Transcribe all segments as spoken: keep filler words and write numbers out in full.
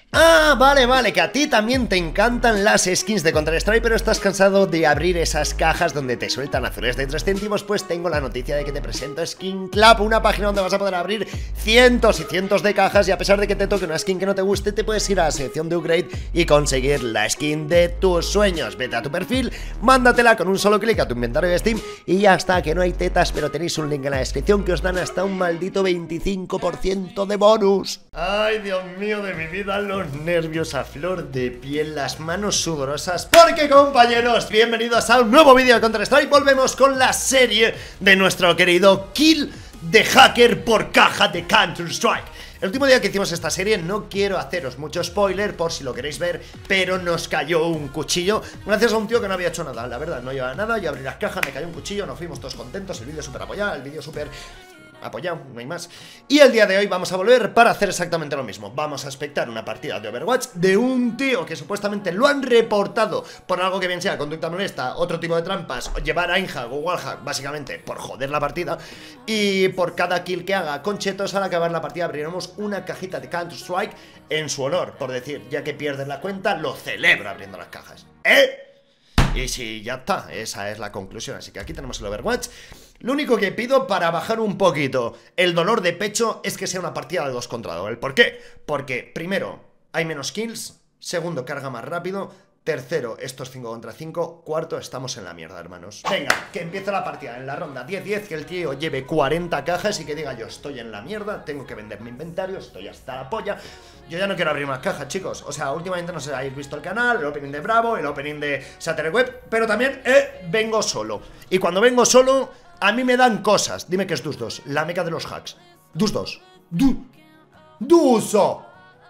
Ah, vale, vale, que a ti también te encantan las skins de Counter-Strike, pero estás cansado de abrir esas cajas donde te sueltan azules de tres céntimos. Pues tengo la noticia de que te presento Skin Club, una página donde vas a poder abrir cientos y cientos de cajas, y a pesar de que te toque una skin que no te guste, te puedes ir a la sección de upgrade y conseguir la skin de tus sueños. Vete a tu perfil, mándatela con un solo clic a tu inventario de Steam y ya está, que no hay tetas, pero tenéis un link en la descripción que os dan hasta un maldito veinticinco por ciento de bonus. Ay, Dios mío de mi vida, los nervios a flor de piel, las manos sudorosas, porque, compañeros, bienvenidos a un nuevo vídeo de Counter-Strike. Volvemos con la serie de nuestro querido Kill de Hacker por caja de Counter-Strike. El último día que hicimos esta serie, no quiero haceros mucho spoiler por si lo queréis ver, pero nos cayó un cuchillo gracias a un tío que no había hecho nada. La verdad, no llevaba nada, yo abrí las cajas, me cayó un cuchillo, nos fuimos todos contentos, el vídeo súper apoyado, el vídeo súper apoyado, no hay más. Y el día de hoy vamos a volver para hacer exactamente lo mismo. Vamos a expectar una partida de Overwatch de un tío que supuestamente lo han reportado por algo que bien sea conducta molesta, otro tipo de trampas, llevar a Inhack o Wallhack, básicamente por joder la partida. Y por cada kill que haga con chetos, al acabar la partida abriremos una cajita de Counter-Strike en su honor, por decir, ya que pierdes la cuenta, lo celebra abriendo las cajas. ¿Eh? Y si ya está, esa es la conclusión. Así que aquí tenemos el Overwatch. Lo único que pido para bajar un poquito el dolor de pecho es que sea una partida de dos contra dos. ¿El por qué? Porque, primero, hay menos kills. Segundo, carga más rápido. Tercero, esto es cinco contra cinco. Cuarto, estamos en la mierda, hermanos. Venga, que empiece la partida en la ronda diez diez. Que el tío lleve cuarenta cajas y que diga: yo estoy en la mierda, tengo que vender mi inventario, estoy hasta la polla. Yo ya no quiero abrir más cajas, chicos. O sea, últimamente no sé si habéis visto el canal, el opening de Bravo, el opening de Saturday Web, pero también eh, vengo solo. Y cuando vengo solo, a mí me dan cosas. Dime que es Dus dos, la meca de los hacks. Dus dos. Du Duso.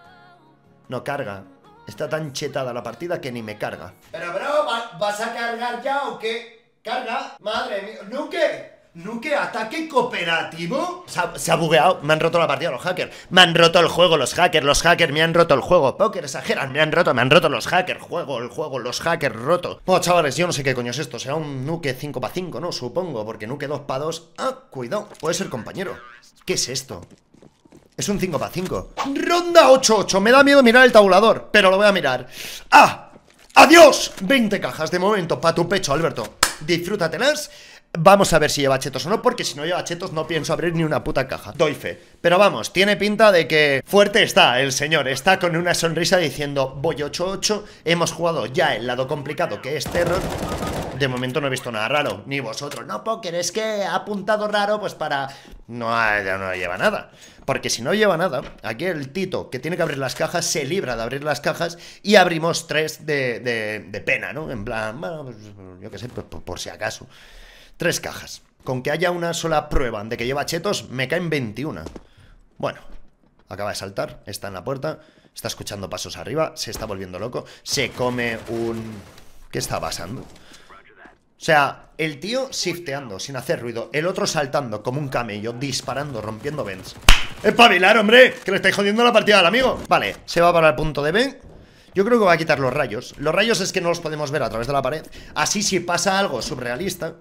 No carga. Está tan chetada la partida que ni me carga. Pero bro, ¿vas a cargar ya o qué? ¿Carga? Madre mía. ¿Nuke? ¿Nuke? ¿Ataque cooperativo? Se ha, se ha bugueado. Me han roto la partida los hackers. Me han roto el juego los hackers. Los hackers me han roto el juego. Poker, exageran. Me han roto, me han roto los hackers. Juego, el juego, los hackers roto. Bueno, chavales, yo no sé qué coño es esto. Será un Nuke cinco para cinco, ¿no? Supongo. Porque Nuke dos para dos. Ah, cuidado. Puede ser compañero. ¿Qué es esto? Es un cinco para cinco. Ronda ocho ocho. Me da miedo mirar el tabulador, pero lo voy a mirar. ¡Ah! ¡Adiós! veinte cajas de momento para tu pecho, Alberto. Disfrútatelas. Vamos a ver si lleva chetos o no, porque si no lleva chetos no pienso abrir ni una puta caja. Doy fe. Pero vamos, tiene pinta de que fuerte está el señor. Está con una sonrisa diciendo: voy ocho ocho. Hemos jugado ya el lado complicado que es Terror. De momento no he visto nada raro. Ni vosotros. No, Poker, es que ha apuntado raro pues para... No, ya no lleva nada. Porque si no lleva nada, aquí el Tito, que tiene que abrir las cajas, se libra de abrir las cajas y abrimos tres de, de, de pena, ¿no? En plan, bueno, pues, yo qué sé, por, por, por si acaso. Tres cajas. Con que haya una sola prueba de que lleva chetos, me caen veintiuno. Bueno, acaba de saltar, está en la puerta, está escuchando pasos arriba, se está volviendo loco, se come un... ¿Qué está pasando? O sea, el tío shifteando sin hacer ruido, el otro saltando como un camello, disparando, rompiendo vents. ¡Espabilar, hombre! Que le estáis jodiendo la partida al amigo. Vale, se va para el punto de B. Yo creo que va a quitar los rayos. Los rayos es que no los podemos ver a través de la pared. Así, si pasa algo surrealista,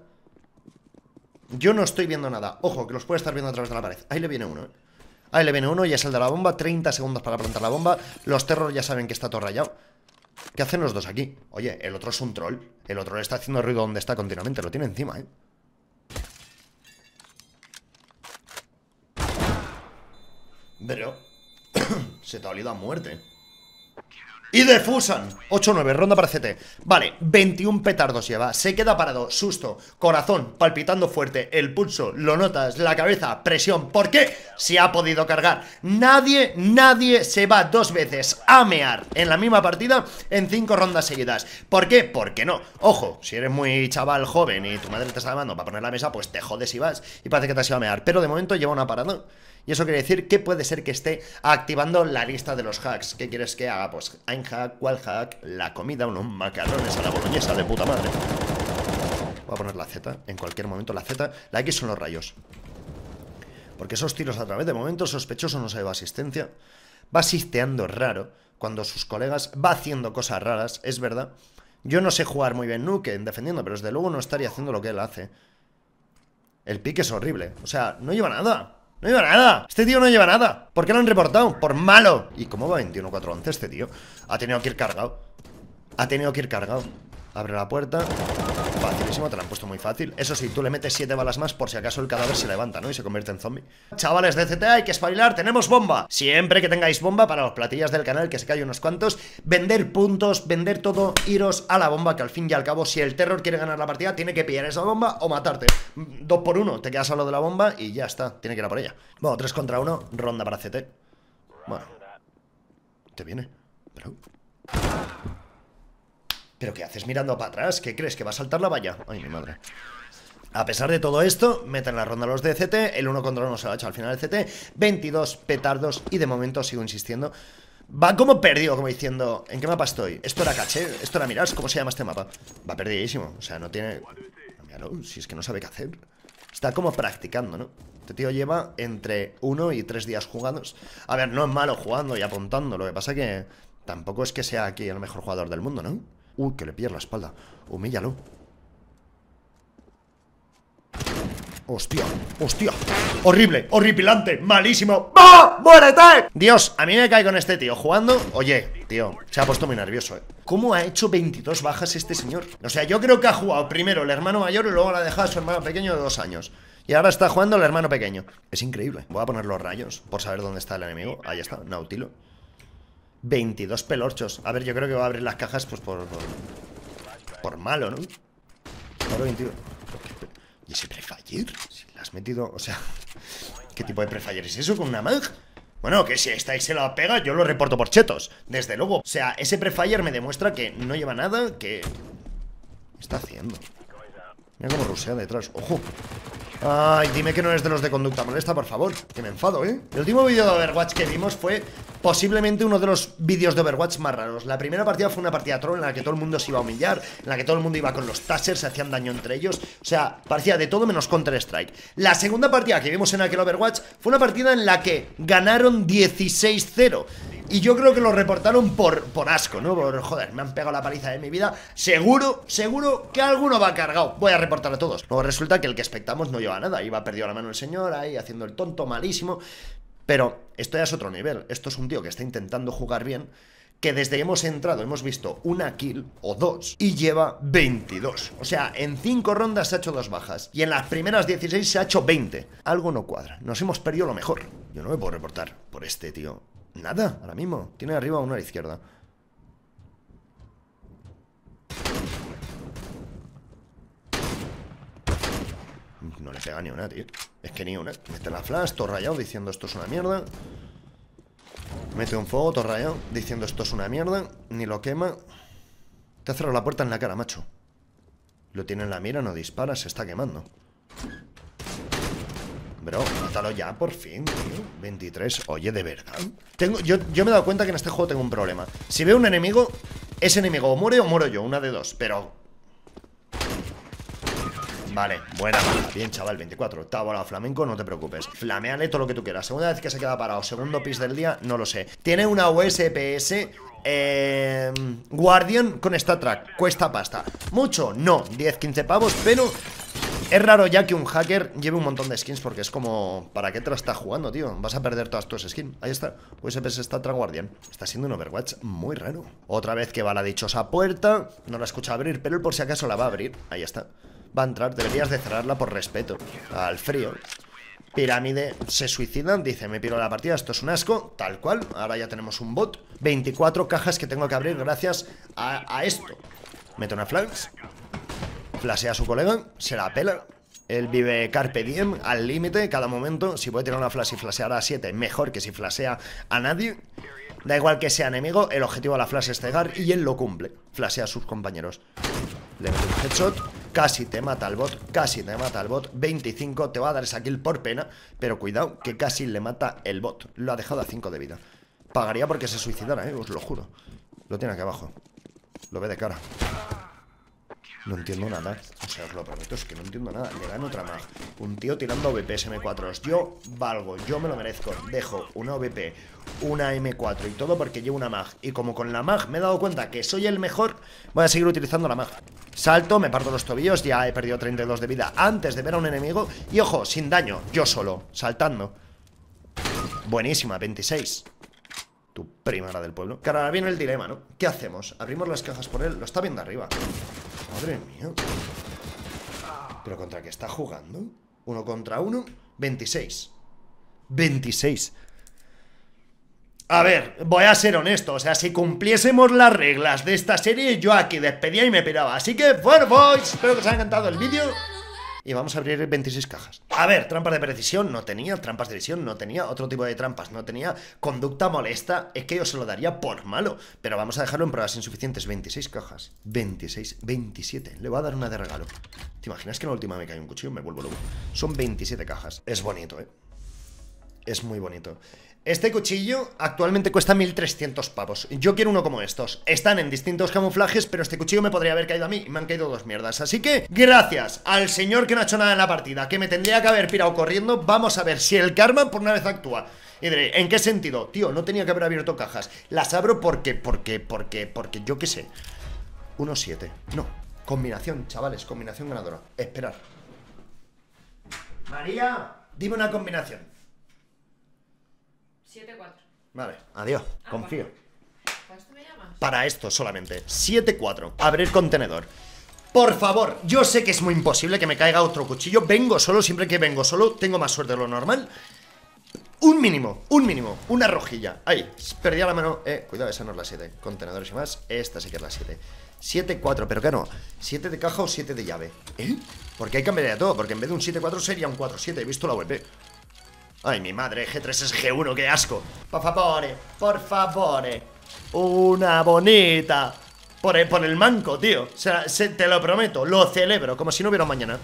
yo no estoy viendo nada. Ojo, que los puede estar viendo a través de la pared. Ahí le viene uno, ¿eh? Ahí le viene uno y es el de la bomba. treinta segundos para plantar la bomba. Los terror ya saben que está todo rayado. ¿Qué hacen los dos aquí? Oye, el otro es un troll. El otro le está haciendo ruido donde está continuamente. Lo tiene encima, ¿eh? Pero se te ha olido a muerte. Y defusan. ocho nueve, ronda para C T. Vale, veintiún petardos lleva. Se queda parado, susto, corazón palpitando fuerte. El pulso, lo notas, la cabeza, presión. ¿Por qué? Se ha podido cargar. Nadie, nadie se va dos veces a mear en la misma partida en cinco rondas seguidas. ¿Por qué? Porque no. Ojo, si eres muy chaval joven y tu madre te está llamando para poner la mesa, pues te jodes y vas. Y parece que te has ido a mear. Pero de momento lleva una parada. Y eso quiere decir que puede ser que esté activando la lista de los hacks. ¿Qué quieres que haga? Pues Einhack, Wallhack, la comida, unos macarrones a la boloñesa de puta madre. Voy a poner la Z, en cualquier momento la Z. La X son los rayos. Porque esos tiros a través de momento sospechoso no se va asistencia. Va asisteando raro cuando sus colegas va haciendo cosas raras, es verdad. Yo no sé jugar muy bien Nuke en defendiendo, pero desde luego no estaría haciendo lo que él hace. El pique es horrible, o sea, no lleva nada. No lleva nada. Este tío no lleva nada. ¿Por qué lo han reportado? Por malo. ¿Y cómo va veintiuno cuatro once este tío? Ha tenido que ir cargado. Ha tenido que ir cargado. Abre la puerta. Facilísimo, te la han puesto muy fácil. Eso sí, tú le metes siete balas más por si acaso el cadáver se levanta, ¿no? Y se convierte en zombie. Chavales de C T, hay que espabilar, tenemos bomba. Siempre que tengáis bomba, para los platillas del canal, que se cae unos cuantos, vender puntos, vender todo, iros a la bomba, que al fin y al cabo, si el terror quiere ganar la partida, tiene que pillar esa bomba o matarte. Dos por uno, te quedas a lo de la bomba y ya está, tiene que ir a por ella. Bueno, tres contra uno, ronda para C T. Bueno, te viene, pero... ¿Pero qué haces mirando para atrás? ¿Qué crees? ¿Que va a saltar la valla? Ay, mi madre. A pesar de todo esto, meten la ronda los de C T. El uno contra uno se lo ha hecho al final el C T. veintidós petardos y de momento sigo insistiendo. Va como perdido, como diciendo, ¿en qué mapa estoy? Esto era caché, esto era mirar, ¿cómo se llama este mapa? Va perdidísimo, o sea, no tiene... Míralo, si es que no sabe qué hacer. Está como practicando, ¿no? Este tío lleva entre uno y tres días jugados. A ver, no es malo jugando y apuntando. Lo que pasa que tampoco es que sea aquí el mejor jugador del mundo, ¿no? Uy, que le pillas la espalda. Humíllalo. Hostia, hostia. Horrible, horripilante, malísimo. ¡Ah! ¡Muérete! Dios, a mí me cae con este tío jugando. Oye, tío, se ha puesto muy nervioso, ¿eh? ¿Cómo ha hecho veintidós bajas este señor? O sea, yo creo que ha jugado primero el hermano mayor y luego la ha dejado a su hermano pequeño de dos años. Y ahora está jugando el hermano pequeño. Es increíble. Voy a poner los rayos por saber dónde está el enemigo. Ahí está, Nautilo. veintidós pelorchos. A ver, yo creo que va a abrir las cajas pues por... Por, por malo, ¿no? Ahora veintidós. ¿Y ese prefire? Si le has metido... O sea... ¿Qué tipo de prefire es eso con una mag? Bueno, que si estáis se la pega, yo lo reporto por chetos. Desde luego. O sea, ese prefire me demuestra que no lleva nada, que... ¿Qué está haciendo? Mira cómo rusea detrás. ¡Ojo! Ay, dime que no eres de los de conducta molesta, por favor. Que me enfado, ¿eh? El último vídeo de Overwatch que vimos fue posiblemente uno de los vídeos de Overwatch más raros. La primera partida fue una partida troll en la que todo el mundo se iba a humillar, en la que todo el mundo iba con los tasers, se hacían daño entre ellos. O sea, parecía de todo menos Counter-Strike. La segunda partida que vimos en aquel Overwatch fue una partida en la que ganaron dieciséis cero. Y yo creo que lo reportaron por, por asco, ¿no? Por, joder, me han pegado la paliza de mi vida. Seguro, seguro que alguno va cargado. Voy a reportar a todos. Luego resulta que el que expectamos no lleva nada. Iba perdido la mano el señor ahí, haciendo el tonto, malísimo. Pero esto ya es otro nivel. Esto es un tío que está intentando jugar bien, que desde que hemos entrado hemos visto una kill o dos y lleva veintidós. O sea, en cinco rondas se ha hecho dos bajas y en las primeras dieciséis se ha hecho veinte. Algo no cuadra. Nos hemos perdido lo mejor. Yo no me puedo reportar por este tío. Nada, ahora mismo. Tiene arriba uno a la izquierda. No le pega ni una, tío. Es que ni una. Mete la flash, todo rayado, diciendo esto es una mierda. Mete un fuego, todo rayado, diciendo esto es una mierda. Ni lo quema. Te ha cerrado la puerta en la cara, macho. Lo tiene en la mira, no dispara, se está quemando. Bro, mátalo ya, por fin, tío. veintitrés, oye, ¿de verdad? Tengo, yo, yo me he dado cuenta que en este juego tengo un problema. Si veo un enemigo, ese enemigo o muere o muero yo, una de dos, pero... Vale, buena, bien, chaval, veinticuatro. Está volado flamenco, no te preocupes. Flameale todo lo que tú quieras. Segunda vez que se queda parado, segundo pis del día, no lo sé. Tiene una U S P S... Eh, Guardian con StatTrack. Cuesta pasta. ¿Mucho? No, diez, quince pavos, pero... Es raro ya que un hacker lleve un montón de skins porque es como... ¿Para qué te lo estás jugando, tío? Vas a perder todas tus skins. Ahí está. U S P S StatTrack Guardian. Está siendo un Overwatch muy raro. Otra vez que va la dichosa puerta. No la escucha abrir, pero él por si acaso la va a abrir. Ahí está. Va a entrar. Deberías de cerrarla por respeto al frío. Pirámide se suicida. Dice, me piro la partida, esto es un asco. Tal cual. Ahora ya tenemos un bot. veinticuatro cajas que tengo que abrir gracias a, a esto. Mete una flash. Flasea a su colega, se la pela. Él vive carpe diem, al límite, cada momento. Si puede tirar una flash y flashear a siete, mejor que si flashea a nadie. Da igual que sea enemigo, el objetivo de la flash es cegar y él lo cumple. Flashea a sus compañeros. Le mete un headshot, casi te mata el bot, casi te mata el bot. veinticinco, te va a dar esa kill por pena. Pero cuidado, que casi le mata el bot. Lo ha dejado a cinco de vida. Pagaría porque se suicidara, eh, os lo juro. Lo tiene aquí abajo. Lo ve de cara. No entiendo nada, o sea, os lo prometo, es que no entiendo nada. Le dan otra mag. Un tío tirando O V P S M cuatro. Yo valgo, yo me lo merezco. Dejo una O V P, una M cuatro y todo porque llevo una mag. Y como con la mag me he dado cuenta que soy el mejor, voy a seguir utilizando la mag. Salto, me parto los tobillos, ya he perdido treinta y dos de vida antes de ver a un enemigo. Y ojo, sin daño, yo solo, saltando. Buenísima, veintiséis. Tu primera del pueblo. Que ahora viene el dilema, ¿no? ¿Qué hacemos? ¿Abrimos las cajas por él? Lo está viendo arriba. Madre mía. ¿Pero contra qué está jugando? Uno contra uno, veintiséis. veintiséis. A ver, voy a ser honesto. O sea, si cumpliésemos las reglas de esta serie, yo aquí despedía y me piraba. Así que, bueno, boys, espero que os haya encantado el vídeo. Y vamos a abrir veintiséis cajas. A ver, trampas de precisión no tenía, trampas de visión no tenía, otro tipo de trampas no tenía, conducta molesta, es que yo se lo daría por malo. Pero vamos a dejarlo en pruebas insuficientes. veintiséis cajas, veintiséis, veintisiete. Le voy a dar una de regalo. ¿Te imaginas que en la última me cae un cuchillo? Me vuelvo loco. Son veintisiete cajas. Es bonito, ¿eh? Es muy bonito. Este cuchillo actualmente cuesta mil trescientos pavos. Yo quiero uno como estos. Están en distintos camuflajes, pero este cuchillo me podría haber caído a mí y me han caído dos mierdas. Así que, gracias al señor que no ha hecho nada en la partida, que me tendría que haber pirado corriendo. Vamos a ver si el karma por una vez actúa. Y diré, ¿en qué sentido? Tío, no tenía que haber abierto cajas. Las abro porque, porque, porque, porque, yo qué sé. uno siete. No. Combinación, chavales, combinación ganadora. Esperar. María, dime una combinación. siete cuatro. Vale, adiós, Ah, confío. ¿Para esto me llamas? Para esto solamente, siete cuatro. Abrir contenedor. Por favor, yo sé que es muy imposible que me caiga otro cuchillo. Vengo solo, siempre que vengo solo tengo más suerte de lo normal. Un mínimo, un mínimo, una rojilla. Ahí, perdí la mano. Eh, cuidado, esa no es la siete. Contenedores y más, esta sí que es la siete. siete cuatro, pero claro, siete de caja o siete de llave. ¿Eh? Porque hay que cambiar de todo, porque en vez de un siete cuatro sería un cuatro siete. He visto la web. Ay, mi madre, G tres es G uno, qué asco. Por favore, por favore. Una bonita. Por el, por el manco, tío. O sea, se, te lo prometo, lo celebro, como si no hubiera un mañana.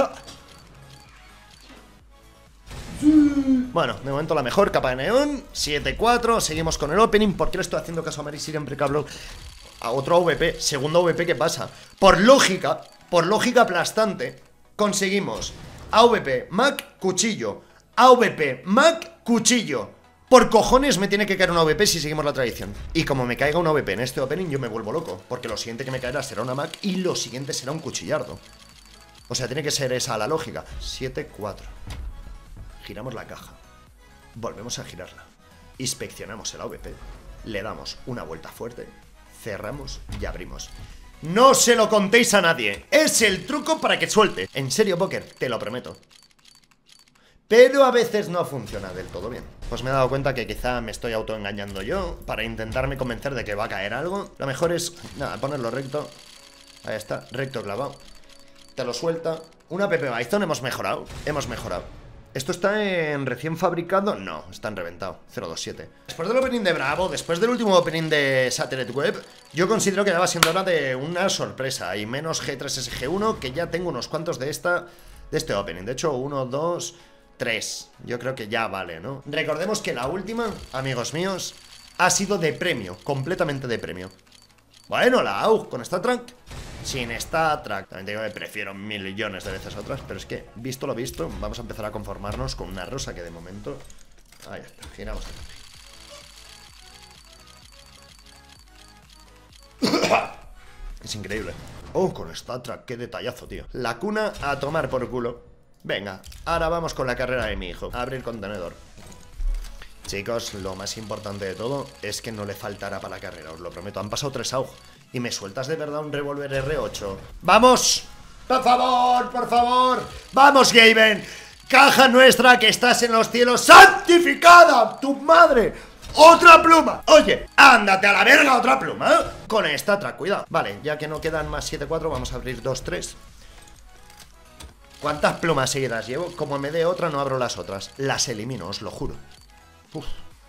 Bueno, de momento la mejor, capa de neón. siete cuatro, seguimos con el opening. ¿Por qué le estoy haciendo caso a Mary siempre que hablo? A otro A V P, segundo A V P, ¿qué pasa? Por lógica, por lógica aplastante, conseguimos A V P, Mac, cuchillo. A V P, Mac, cuchillo. Por cojones me tiene que caer una A V P si seguimos la tradición. Y como me caiga una A V P en este opening, yo me vuelvo loco. Porque lo siguiente que me caerá será una Mac y lo siguiente será un cuchillardo. O sea, tiene que ser esa la lógica. siete cuatro. Giramos la caja. Volvemos a girarla. Inspeccionamos el A V P. Le damos una vuelta fuerte. Cerramos y abrimos. No se lo contéis a nadie. Es el truco para que suelte. En serio, Poker, te lo prometo. Pero a veces no funciona del todo bien. Pues me he dado cuenta que quizá me estoy autoengañando yo para intentarme convencer de que va a caer algo. Lo mejor es, nada, ponerlo recto. Ahí está, recto clavado. Te lo suelta. Una Pepe Bison hemos mejorado. Hemos mejorado. ¿Esto está en recién fabricado? No, está en reventado. cero dos siete. Después del opening de Bravo, después del último opening de Satellite Web, yo considero que ya va siendo hora de una sorpresa. Y menos G tres S G uno, que ya tengo unos cuantos de esta, de este opening. De hecho, uno, dos... tres, yo creo que ya vale, ¿no? Recordemos que la última, amigos míos, ha sido de premio, completamente de premio. Bueno, la A U G con Star Trek, sin Star Trek. También digo que prefiero mil millones de veces otras, pero es que, visto lo visto, vamos a empezar a conformarnos con una rosa que de momento... Ahí está, giramos aquí. Es increíble. Oh, con Star Trek, qué detallazo, tío. La cuna a tomar por culo. Venga, ahora vamos con la carrera de mi hijo. Abrir contenedor. Chicos, lo más importante de todo es que no le faltará para la carrera, os lo prometo. Han pasado tres A U G y me sueltas de verdad un revólver R ocho. ¡Vamos! ¡Por favor, por favor! ¡Vamos, Gaben! ¡Caja nuestra que estás en los cielos! ¡Santificada! ¡Tu madre! ¡Otra pluma! Oye, ándate a la verga, otra pluma. Con esta, tra, cuidado. Vale, ya que no quedan más siete cuatro, vamos a abrir dos tres. ¿Cuántas plumas seguidas llevo? Como me dé otra, no abro las otras. Las elimino, os lo juro. Uf.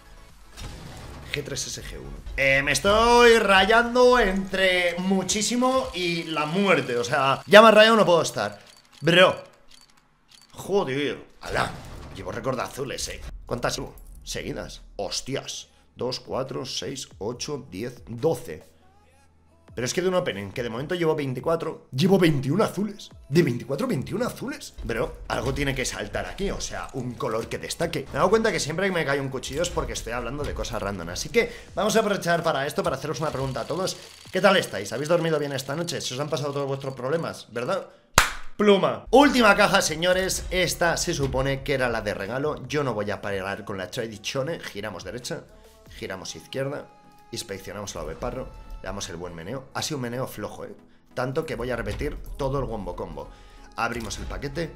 G tres S G uno. Eh, me estoy rayando entre muchísimo y la muerte. O sea, ya más rayado no puedo estar. Bro. Joder. Alá. Llevo récord azules, eh. ¿Cuántas llevo? Seguidas. Hostias. dos, cuatro, seis, ocho, diez, doce. Pero es que de un opening, que de momento llevo veinticuatro, llevo veintiuno azules. De veinticuatro, veintiuno azules. Bro, algo tiene que saltar aquí, o sea, un color que destaque. Me he dado cuenta que siempre que me cae un cuchillo es porque estoy hablando de cosas random. Así que vamos a aprovechar para esto, para haceros una pregunta a todos. ¿Qué tal estáis? ¿Habéis dormido bien esta noche? ¿Se os han pasado todos vuestros problemas? ¿Verdad? pluma. Última caja, señores. Esta se supone que era la de regalo. Yo no voy a parar con la tradizione. Giramos derecha, giramos izquierda, inspeccionamos la beparro, le damos el buen meneo. Ha sido un meneo flojo, eh. Tanto que voy a repetir todo el wombo combo. Abrimos el paquete,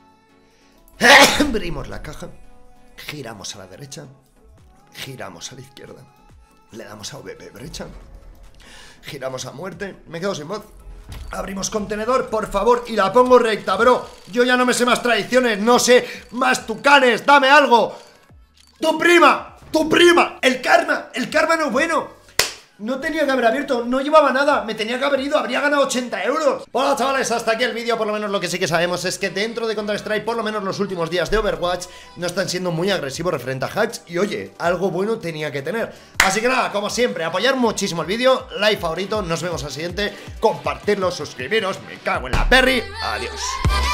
abrimos la caja, giramos a la derecha, giramos a la izquierda, le damos a V P brecha, giramos a muerte. Me quedo sin voz. Abrimos contenedor, por favor, y la pongo recta, bro. Yo ya no me sé más tradiciones, no sé más tucanes. Dame algo. Tu prima, tu prima. El karma, el karma no es bueno. No tenía que haber abierto, no llevaba nada. Me tenía que haber ido, habría ganado ochenta euros. Bueno, chavales, hasta aquí el vídeo. Por lo menos lo que sí que sabemos es que dentro de Counter-Strike, por lo menos los últimos días de Overwatch, no están siendo muy agresivos referente a hacks. Y oye, algo bueno tenía que tener. Así que nada, como siempre, apoyar muchísimo el vídeo, like, favorito. Nos vemos al siguiente, compartirlo, suscribiros. Me cago en la perri, adiós.